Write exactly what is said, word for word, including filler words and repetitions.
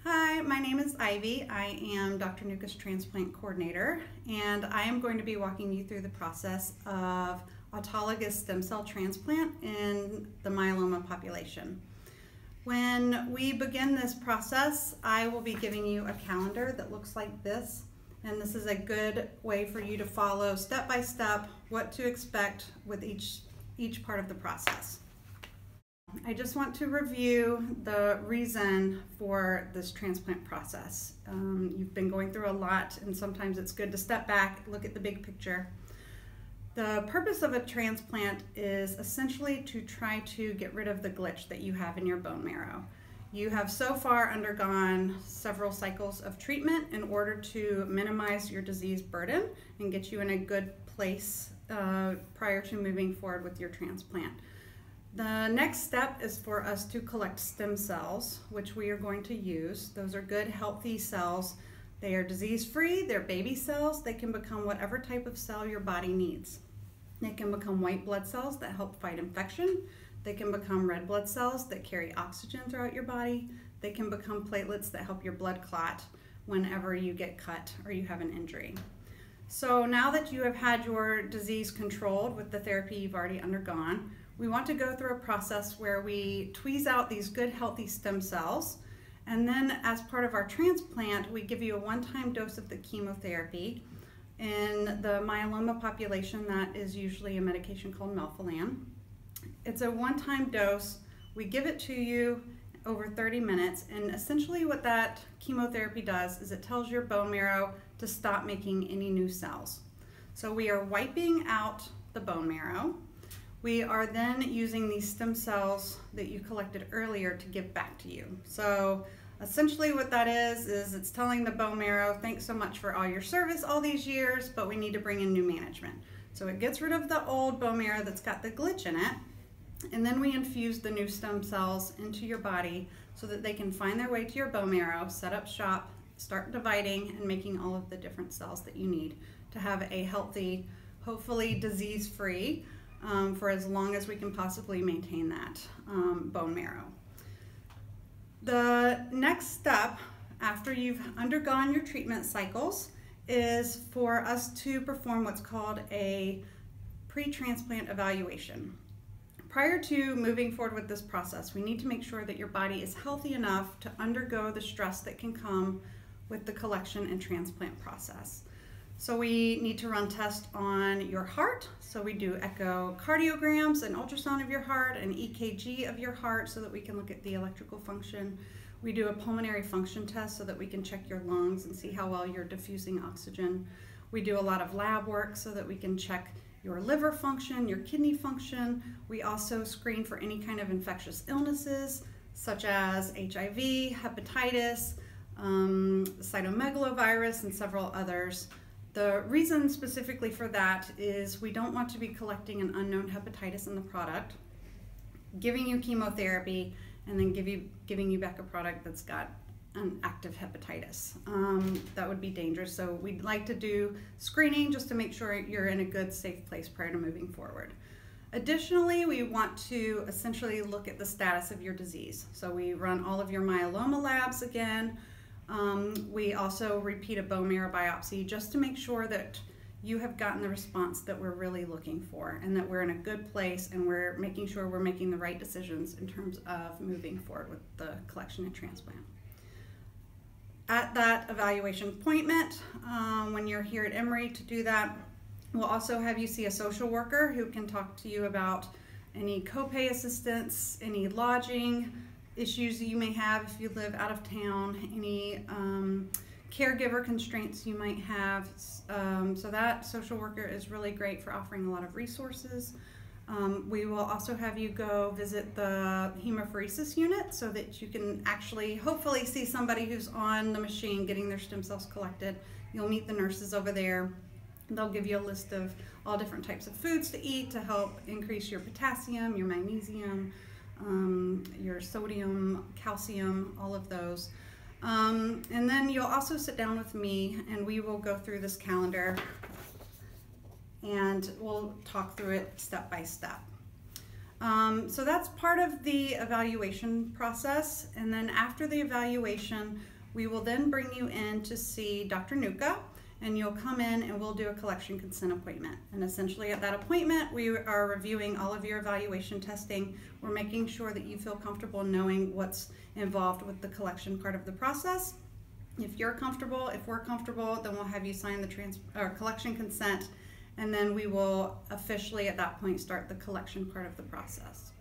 Hi, my name is Ivy. I am Doctor Nuka's transplant coordinator, and I am going to be walking you through the process of autologous stem cell transplant in the myeloma population. When we begin this process, I will be giving you a calendar that looks like this, and this is a good way for you to follow step by step what to expect with each, each part of the process. I just want to review the reason for this transplant process. Um, you've been going through a lot, and sometimes it's good to step back, look at the big picture. The purpose of a transplant is essentially to try to get rid of the glitch that you have in your bone marrow. You have so far undergone several cycles of treatment in order to minimize your disease burden and get you in a good place uh, prior to moving forward with your transplant. The next step is for us to collect stem cells, which we are going to use. Those are good, healthy cells. They are disease-free, they're baby cells. They can become whatever type of cell your body needs. They can become white blood cells that help fight infection. They can become red blood cells that carry oxygen throughout your body. They can become platelets that help your blood clot whenever you get cut or you have an injury. So now that you have had your disease controlled with the therapy you've already undergone, we want to go through a process where we tweeze out these good, healthy stem cells, and then as part of our transplant, we give you a one-time dose of the chemotherapy. In the myeloma population, that is usually a medication called Melphalan. It's a one-time dose. We give it to you over thirty minutes, and essentially what that chemotherapy does is it tells your bone marrow to stop making any new cells. So we are wiping out the bone marrow. We are then using these stem cells that you collected earlier to give back to you. So essentially what that is, is it's telling the bone marrow, thanks so much for all your service all these years, but we need to bring in new management. So it gets rid of the old bone marrow that's got the glitch in it, and then we infuse the new stem cells into your body so that they can find their way to your bone marrow, set up shop, start dividing and making all of the different cells that you need to have a healthy, hopefully disease-free, Um, for as long as we can possibly maintain that um, bone marrow. The next step after you've undergone your treatment cycles is for us to perform what's called a pre-transplant evaluation. Prior to moving forward with this process, we need to make sure that your body is healthy enough to undergo the stress that can come with the collection and transplant process. So we need to run tests on your heart. So we do echocardiograms, an ultrasound of your heart, an E K G of your heart so that we can look at the electrical function. We do a pulmonary function test so that we can check your lungs and see how well you're diffusing oxygen. We do a lot of lab work so that we can check your liver function, your kidney function. We also screen for any kind of infectious illnesses such as H I V, hepatitis, um, cytomegalovirus, and several others. The reason specifically for that is we don't want to be collecting an unknown hepatitis in the product, giving you chemotherapy, and then give you, giving you back a product that's got an active hepatitis. Um, that would be dangerous. So we'd like to do screening just to make sure you're in a good, safe place prior to moving forward. Additionally, we want to essentially look at the status of your disease. So we run all of your myeloma labs again. Um, we also repeat a bone marrow biopsy just to make sure that you have gotten the response that we're really looking for and that we're in a good place and we're making sure we're making the right decisions in terms of moving forward with the collection and transplant. At that evaluation appointment, um, when you're here at Emory to do that, we'll also have you see a social worker who can talk to you about any copay assistance, any lodging issues you may have if you live out of town, any um, caregiver constraints you might have. Um, so that social worker is really great for offering a lot of resources. Um, we will also have you go visit the hemopheresis unit so that you can actually hopefully see somebody who's on the machine getting their stem cells collected. You'll meet the nurses over there. They'll give you a list of all different types of foods to eat to help increase your potassium, your magnesium, Um, your sodium, calcium, all of those. Um, and then you'll also sit down with me and we will go through this calendar and we'll talk through it step by step. Um, so that's part of the evaluation process. And then after the evaluation, We will then bring you in to see Doctor Nuka, and you'll come in and we'll do a collection consent appointment. And essentially at that appointment, we are reviewing all of your evaluation testing. We're making sure that you feel comfortable knowing what's involved with the collection part of the process. If you're comfortable, if we're comfortable, then we'll have you sign the trans or collection consent, and then we will officially at that point start the collection part of the process.